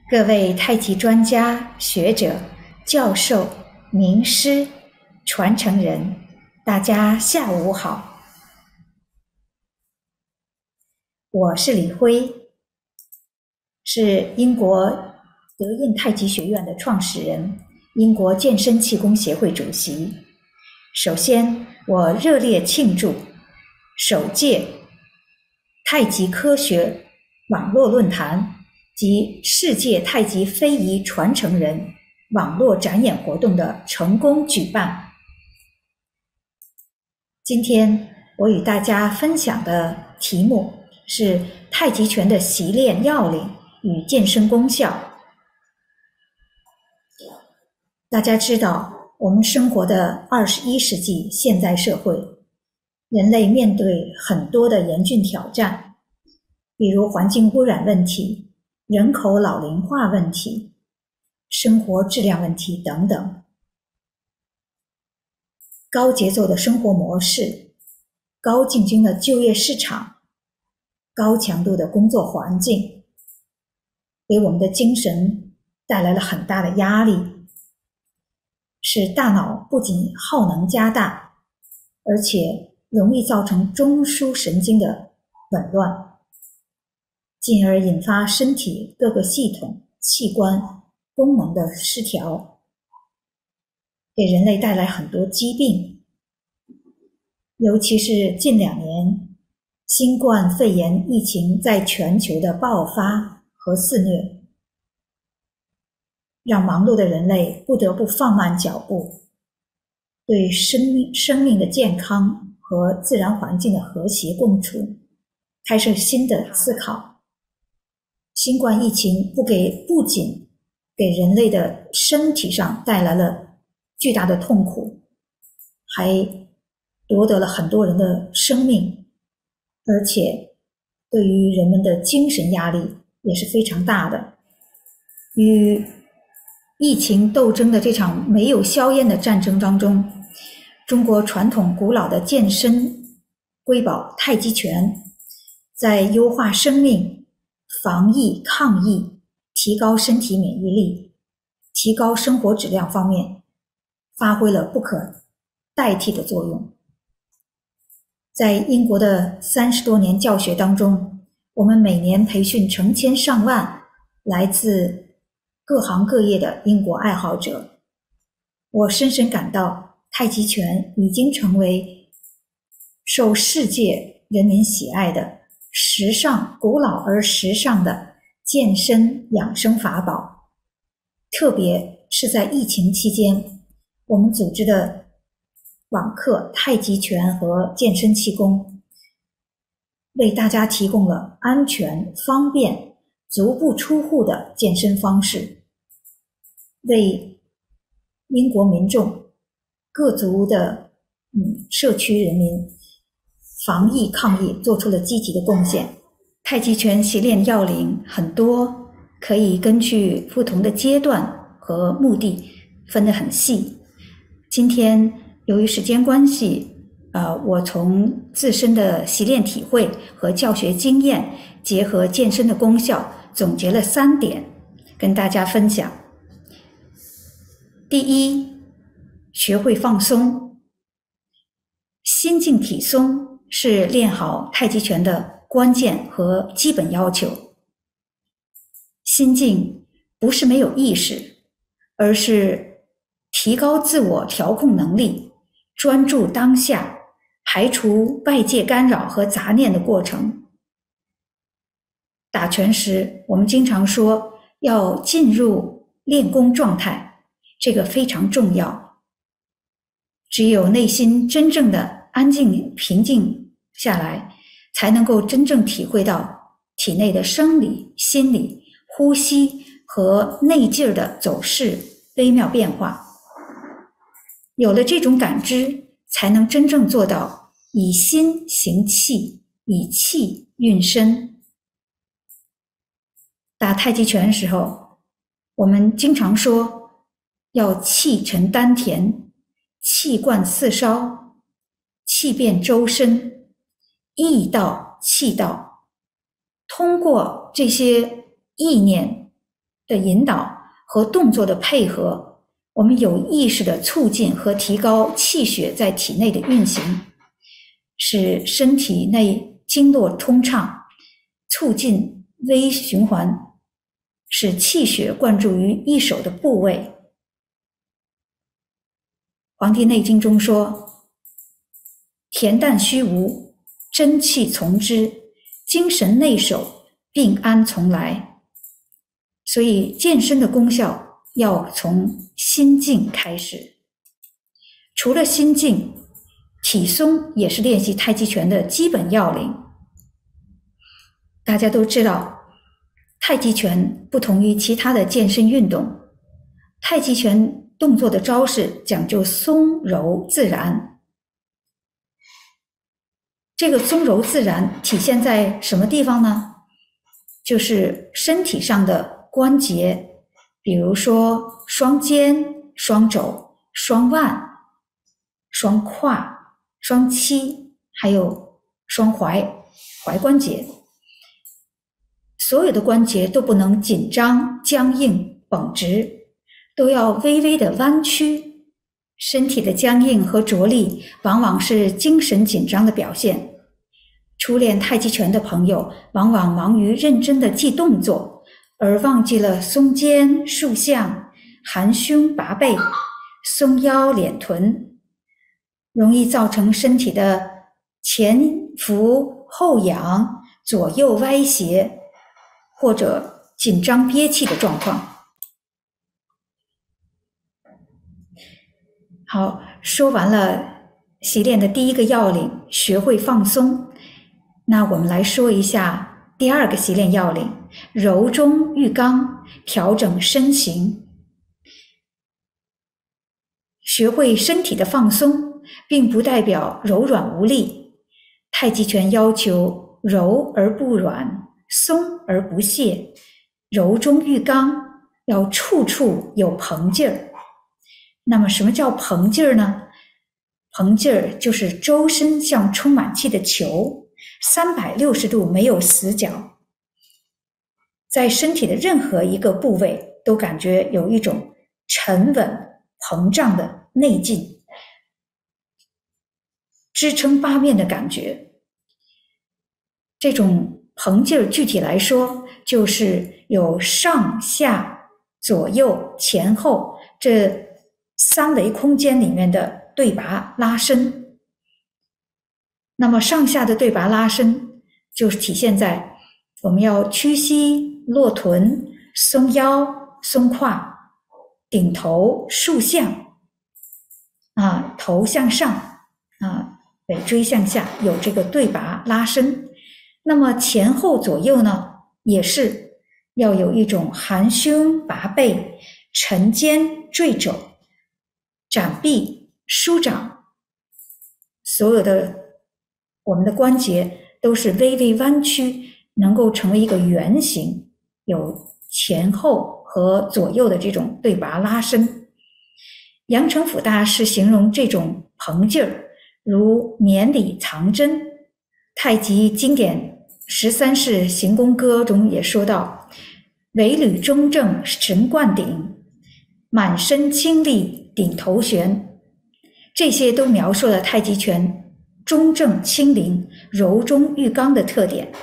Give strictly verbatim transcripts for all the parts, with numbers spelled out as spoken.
各位太极专家、学者、教授、名师、传承人，大家下午好。我是李辉，是英国德印太极学院的创始人，英国健身气功协会主席。首先，我热烈庆祝首届太极科学网络论坛及世界太极非遗传承人网络展演活动的成功举办。今天我与大家分享的题目是太极拳的习练要领与健身功效。大家知道，我们生活的二十一世纪现代社会，人类面对很多的严峻挑战，比如环境污染问题、人口老龄化问题、生活质量问题等等。高节奏的生活模式、高竞争的就业市场、高强度的工作环境，给我们的精神带来了很大的压力，使大脑不仅耗能加大，而且容易造成中枢神经的紊乱，进而引发身体各个系统、器官功能的失调，给人类带来很多疾病。尤其是近两年新冠肺炎疫情在全球的爆发和肆虐，让忙碌的人类不得不放慢脚步，对生命生命的健康和自然环境的和谐共处开设新的思考。新冠疫情不给不仅给人类的身体上带来了巨大的痛苦，还夺得了很多人的生命，而且对于人们的精神压力也是非常大的。与疫情斗争的这场没有硝烟的战争当中，中国传统古老的健身瑰宝太极拳，在优化生命、防疫抗疫、提高身体免疫力、提高生活质量方面发挥了不可代替的作用。在英国的三十多年教学当中，我们每年培训成千上万来自各行各业的英国爱好者。我深深感到太极拳已经成为受世界人民喜爱的时尚、古老而时尚的健身养生法宝。特别是在疫情期间，我们组织的网课太极拳和健身气功，为大家提供了安全、方便、足不出户的健身方式，为英国民众各族的嗯社区人民防疫抗疫做出了积极的贡献。太极拳习练要领很多，可以根据不同的阶段和目的分得很细。今天由于时间关系，呃，我从自身的习练体会和教学经验，结合健身的功效，总结了三点，跟大家分享。第一，学会放松。心静体松是练好太极拳的关键和基本要求。心静不是没有意识，而是提高自我调控能力，专注当下，排除外界干扰和杂念的过程。打拳时，我们经常说要进入练功状态，这个非常重要。只有内心真正的安静平静下来，才能够真正体会到体内的生理、心理、呼吸和内劲的走势微妙变化。有了这种感知，才能真正做到以心行气，以气运身。打太极拳的时候，我们经常说要气沉丹田，气贯四梢，气遍周身，意到气到。通过这些意念的引导和动作的配合，我们有意识地促进和提高气血在体内的运行，使身体内经络通畅，促进微循环，使气血灌注于一手的部位。《黄帝内经》中说：恬淡虚无，真气从之，精神内守，病安从来。所以健身的功效要从心静开始。除了心静，体松也是练习太极拳的基本要领。大家都知道，太极拳不同于其他的健身运动，太极拳动作的招式讲究松柔自然。这个松柔自然体现在什么地方呢？就是身体上的关节，比如说双肩、双肘、双腕、双胯、双膝，还有双踝、踝关节。所有的关节都不能紧张、僵硬、绷直，都要微微的弯曲。身体的僵硬和着力往往是精神紧张的表现。初练太极拳的朋友往往忙于认真的记动作，而忘记了松肩、竖向、含胸拔背、松腰敛臀，容易造成身体的前俯后仰、左右歪斜或者紧张憋气的状况。好，说完了习练的第一个要领，学会放松。那我们来说一下第二个习练要领，柔中遇刚，调整身形。学会身体的放松，并不代表柔软无力。太极拳要求柔而不软，松而不懈，柔中遇刚，要处处有棚劲儿。那么什么叫棚劲儿呢？棚劲儿就是周身像充满气的球，三百六十度没有死角，在身体的任何一个部位都感觉有一种沉稳膨胀的内劲，支撑八面的感觉。这种棚劲儿具体来说，就是有上下左右前后这三维空间里面的对拔拉伸。那么上下的对拔拉伸就是体现在我们要屈膝、落臀、松腰、松胯、顶头、竖向，啊，头向上，啊，尾椎向下，有这个对拔拉伸。那么前后左右呢，也是要有一种含胸拔背、沉肩坠肘、展臂舒掌，所有的我们的关节都是微微弯曲，能够成为一个圆形，有前后和左右的这种对拔拉伸。杨澄甫大师形容这种棚劲儿如绵里藏针。太极经典十三式行功歌中也说到，尾履中正神贯顶，满身清力顶头悬。这些都描述了太极拳中正轻灵、柔中遇刚的特点。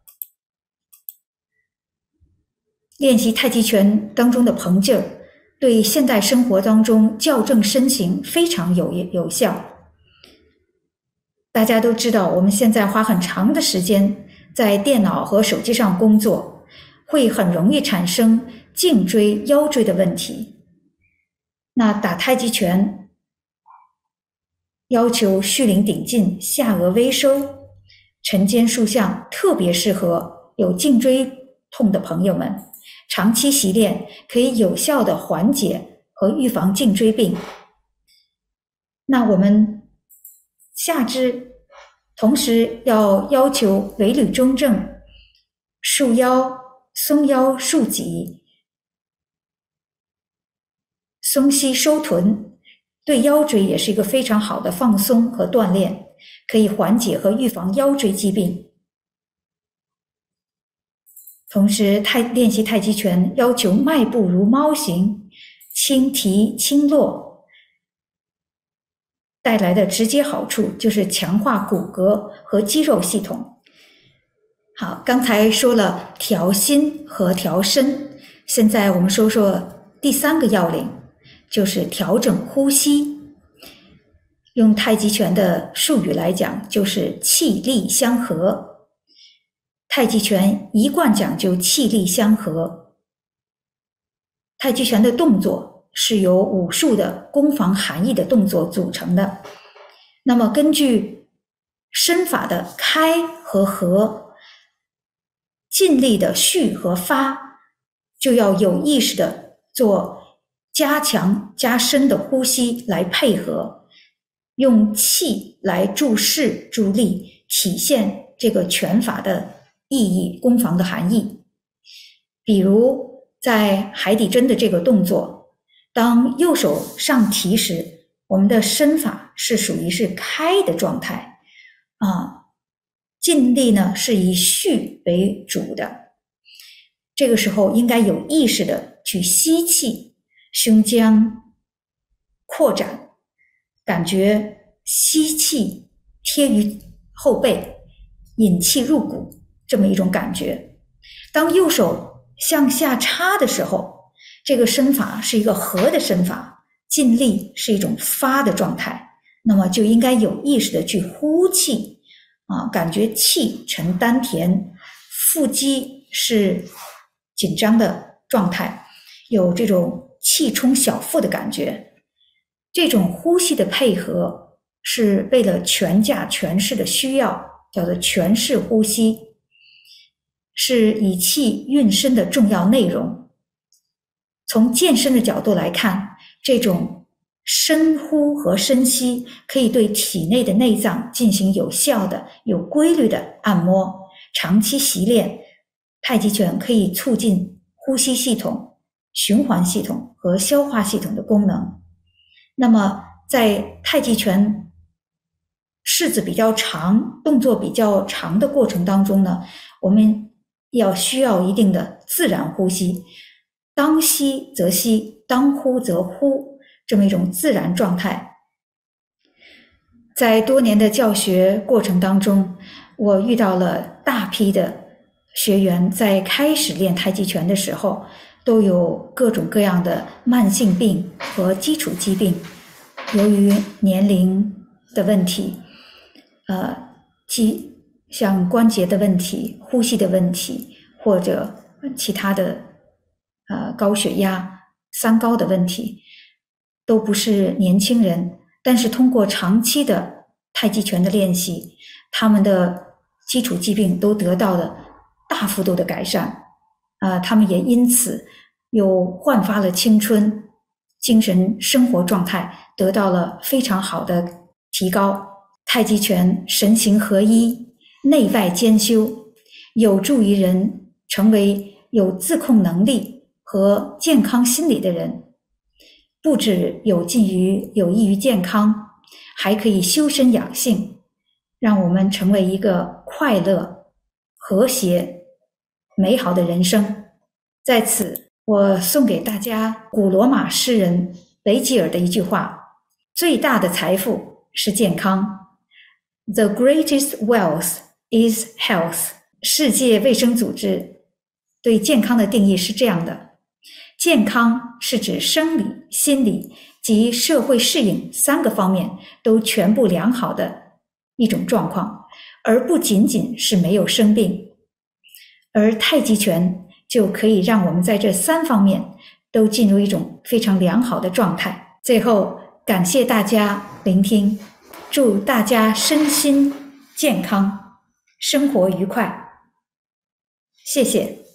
练习太极拳当中的棚劲儿，对现代生活当中校正身形非常有有效。大家都知道，我们现在花很长的时间在电脑和手机上工作，会很容易产生颈椎、腰椎的问题。那打太极拳要求蓄灵顶劲，下颚微收，沉肩竖向，特别适合有颈椎痛的朋友们。长期习练可以有效的缓解和预防颈椎病。那我们下肢同时要要求尾履中正，束腰、松腰、束脊，松膝收臀，对腰椎也是一个非常好的放松和锻炼，可以缓解和预防腰椎疾病。 同时太练习太极拳要求迈步如猫形，轻提轻落，带来的直接好处就是强化骨骼和肌肉系统。好，刚才说了调心和调身，现在我们说说第三个要领，就是调整呼吸。用太极拳的术语来讲，就是气力相合。太极拳一贯讲究气力相合。太极拳的动作是由武术的攻防含义的动作组成的。那么根据身法的开和合，尽力的蓄和发，就要有意识的做加强加深的呼吸来配合，用气来助势助力，体现这个拳法的意义，攻防的含义。比如在海底针的这个动作，当右手上提时，我们的身法是属于是开的状态啊，尽力呢是以蓄为主的。这个时候应该有意识的去吸气，胸腔扩展，感觉吸气贴于后背，引气入骨，这么一种感觉。当右手向下插的时候，这个身法是一个合的身法，尽力是一种发的状态，那么就应该有意识的去呼气啊，感觉气沉丹田，腹肌是紧张的状态，有这种气冲小腹的感觉。这种呼吸的配合是为了拳架拳式的需要，叫做拳式呼吸，是以气运身的重要内容。从健身的角度来看，这种深呼和深吸可以对体内的内脏进行有效的、有规律的按摩。长期习练，太极拳可以促进呼吸系统、循环系统和消化系统的功能。那么在太极拳式子比较长、动作比较长的过程当中呢，我们要需要一定的自然呼吸，当吸则吸，当呼则呼，这么一种自然状态。在多年的教学过程当中，我遇到了大批的学员在开始练太极拳的时候，都有各种各样的慢性病和基础疾病。由于年龄的问题，呃，即像关节的问题、呼吸的问题，或者其他的呃高血压、三高的问题，都不是年轻人，但是通过长期的太极拳的练习，他们的基础疾病都得到了大幅度的改善，啊、呃，他们也因此又焕发了青春，精神生活状态得到了非常好的提高。太极拳神形合一，内外兼修，有助于人成为有自控能力和健康心理的人，不只有近于有益于健康，还可以修身养性，让我们成为一个快乐、和谐、美好的人生。在此，我送给大家古罗马诗人维吉尔的一句话：最大的财富是健康。The greatest wealth is health. 世界卫生组织对健康的定义是这样的：健康是指生理、心理及社会适应三个方面都全部良好的一种状况，而不仅仅是没有生病。而太极拳就可以让我们在这三方面都进入一种非常良好的状态。最后，感谢大家聆听，祝大家身心健康，生活愉快。谢谢。